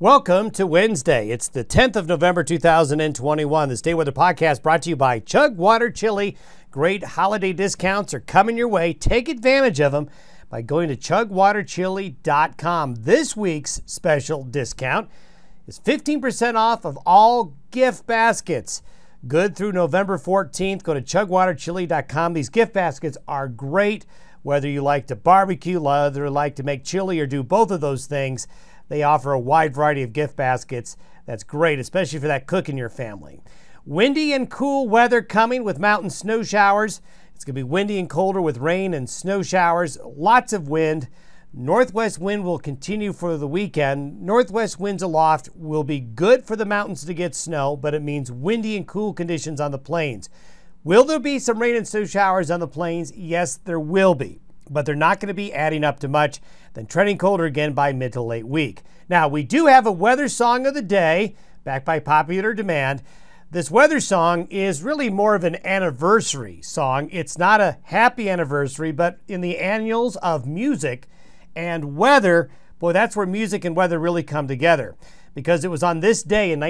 Welcome to Wednesday. It's the 10th of November, 2021. This Day Weather Podcast brought to you by Chug Water Chili. Great holiday discounts are coming your way. Take advantage of them by going to chugwaterchili.com. This week's special discount is 15% off of all gift baskets. Good through November 14th. Go to chugwaterchili.com. These gift baskets are great, whether you like to barbecue, whether you like to make chili, or do both of those things. They offer a wide variety of gift baskets. That's great, especially for that cook in your family. Windy and cool weather coming with mountain snow showers. It's going to be windy and colder with rain and snow showers. Lots of wind. Northwest wind will continue for the weekend. Northwest winds aloft will be good for the mountains to get snow, but it means windy and cool conditions on the plains. Will there be some rain and snow showers on the plains? Yes, there will be, but they're not going to be adding up to much, then trending colder again by mid to late week. Now, we do have a weather song of the day, backed by popular demand. This weather song is really more of an anniversary song. It's not a happy anniversary, but in the annals of music and weather, boy, that's where music and weather really come together. Because it was on this day in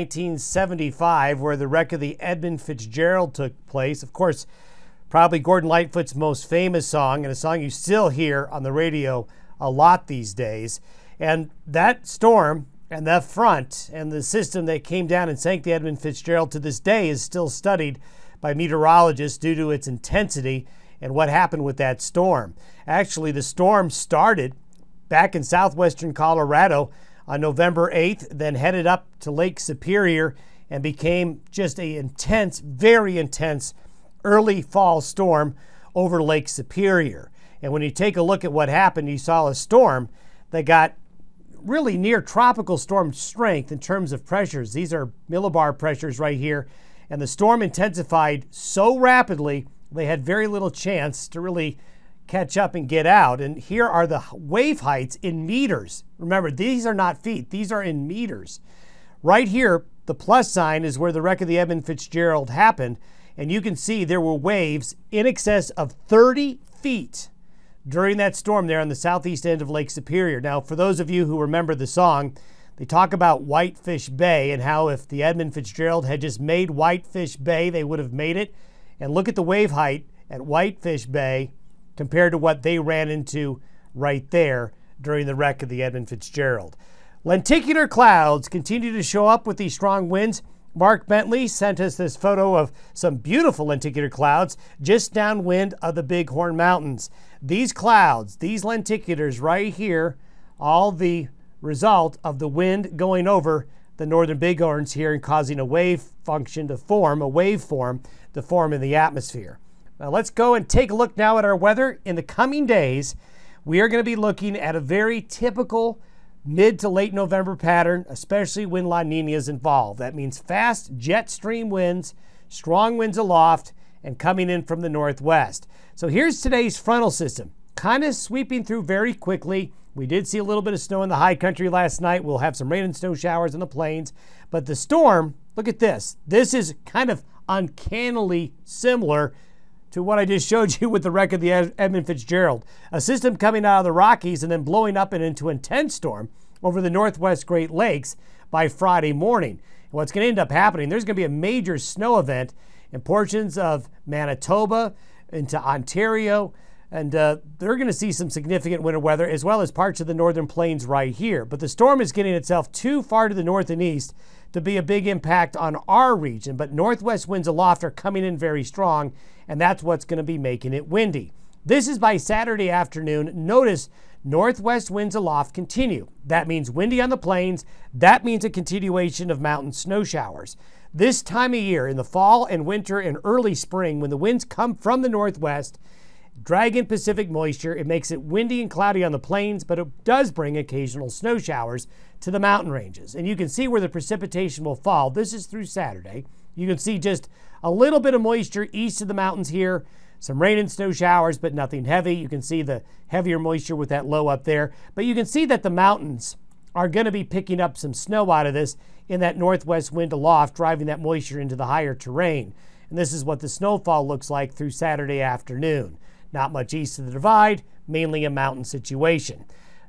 1975 where the wreck of the Edmund Fitzgerald took place. Of course, probably Gordon Lightfoot's most famous song, and a song you still hear on the radio a lot these days. And that storm and that front and the system that came down and sank the Edmund Fitzgerald to this day is still studied by meteorologists due to its intensity and what happened with that storm. Actually, the storm started back in southwestern Colorado on November 8th, then headed up to Lake Superior and became just a intense, very intense early fall storm over Lake Superior. And when you take a look at what happened, you saw a storm that got really near tropical storm strength in terms of pressures. These are millibar pressures right here. And the storm intensified so rapidly, they had very little chance to really catch up and get out. And here are the wave heights in meters. Remember, these are not feet. These are in meters. Right here, the plus sign is where the wreck of the Edmund Fitzgerald happened. And you can see there were waves in excess of 30 feet during that storm there on the southeast end of Lake Superior. Now, for those of you who remember the song, they talk about Whitefish Bay and how if the Edmund Fitzgerald had just made Whitefish Bay, they would have made it. And look at the wave height at Whitefish Bay compared to what they ran into right there during the wreck of the Edmund Fitzgerald. Lenticular clouds continue to show up with these strong winds. Mark Bentley sent us this photo of some beautiful lenticular clouds just downwind of the Bighorn Mountains. These clouds, these lenticulars right here, all the result of the wind going over the northern Bighorns here and causing a wave function to form, a waveform to form in the atmosphere. Now let's go and take a look now at our weather. In the coming days, we are going to be looking at a very typical mid to late November pattern, especially when La Nina is involved. That means fast jet stream winds, strong winds aloft, and coming in from the northwest. So here's today's frontal system, kind of sweeping through very quickly. We did see a little bit of snow in the high country last night. We'll have some rain and snow showers in the plains. But the storm, look at this. This is kind of uncannily similar to what I just showed you with the wreck of the Edmund Fitzgerald. A system coming out of the Rockies and then blowing up and into an intense storm over the northwest Great Lakes by Friday morning. And what's going to end up happening, there's going to be a major snow event in portions of Manitoba into Ontario, and they're going to see some significant winter weather as well as parts of the northern plains right here. But the storm is getting itself too far to the north and east to be a big impact on our region. But northwest winds aloft are coming in very strong, and that's what's going to be making it windy. This is by Saturday afternoon. Notice northwest winds aloft continue. That means windy on the plains. That means a continuation of mountain snow showers. This time of year, in the fall and winter and early spring, when the winds come from the northwest, drag in Pacific moisture, it makes it windy and cloudy on the plains, but it does bring occasional snow showers to the mountain ranges. And you can see where the precipitation will fall. This is through Saturday. You can see just a little bit of moisture east of the mountains here, some rain and snow showers, but nothing heavy. You can see the heavier moisture with that low up there. But you can see that the mountains are going to be picking up some snow out of this in that northwest wind aloft, driving that moisture into the higher terrain. And this is what the snowfall looks like through Saturday afternoon. Not much east of the divide, mainly a mountain situation.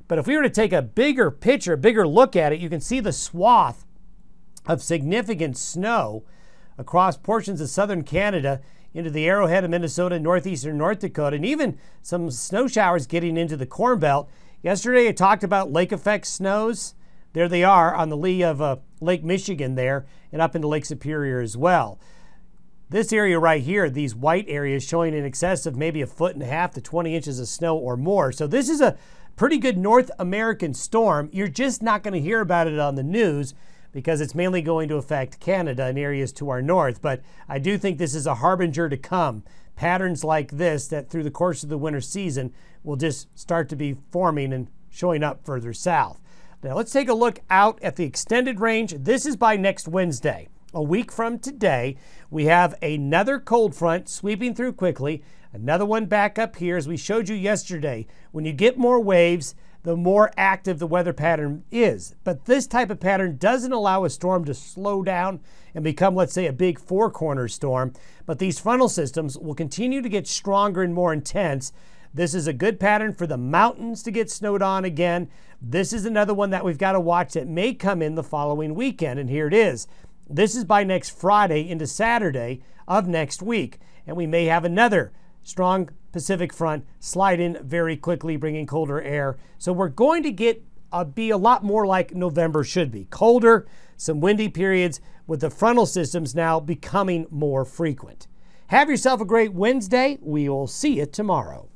But if we were to take a bigger picture, a bigger look at it, you can see the swath of significant snow across portions of southern Canada into the Arrowhead of Minnesota, northeastern North Dakota, and even some snow showers getting into the Corn Belt. Yesterday, I talked about lake effect snows. There they are on the lee of Lake Michigan there and up into Lake Superior as well. This area right here, these white areas showing in excess of maybe 1.5 feet to 20 inches of snow or more. So this is a pretty good North American storm. You're just not going to hear about it on the news because it's mainly going to affect Canada and areas to our north. But I do think this is a harbinger to come. Patterns like this that through the course of the winter season will just start to be forming and showing up further south. Now let's take a look out at the extended range. This is by next Wednesday. A week from today, we have another cold front sweeping through quickly. Another one back up here, as we showed you yesterday. When you get more waves, the more active the weather pattern is. But this type of pattern doesn't allow a storm to slow down and become, let's say, a big four-corner storm. But these frontal systems will continue to get stronger and more intense. This is a good pattern for the mountains to get snowed on again. This is another one that we've got to watch that may come in the following weekend, and here it is. This is by next Friday into Saturday of next week, and we may have another strong Pacific front slide in very quickly, bringing colder air. So we're going to be a lot more like November should be. Colder, some windy periods with the frontal systems now becoming more frequent. Have yourself a great Wednesday. We will see you tomorrow.